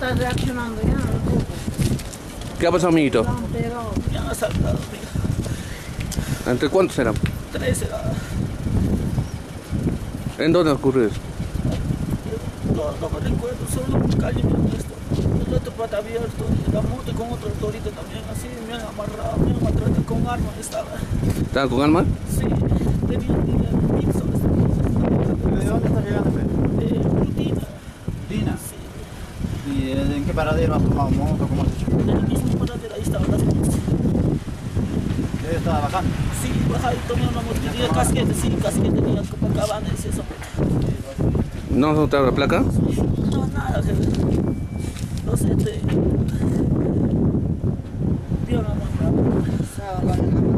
está reaccionando ya un poco. ¿Qué ha pasado, amiguito? Lo han pegado. Me han asaltado, mira. ¿Entre cuántos eran? 13 era. ¿En dónde ocurrió eso? No me recuerdo, solo en calle, mira esto. El otro pata abierto, la moto con otro torito también, así me han amarrado, me han maltratado con armas, estaba. ¿Estaban con armas? Sí, tenían dinero, ¿De dónde estás llegando, Pedro? de Dina. Dina. Sí, ¿Y en qué paradero has tomado moto? ¿Cómo has hecho? en el mismo paradero, ahí estaban las motos. ¿Debe estar bajando? Sí, bajé y tomé una moto, tenía casquete, sí, casquete, tenía Copacabana, es eso. ¿No notaron la placa? No, nada, jefe. No sé, te... Dio la mano.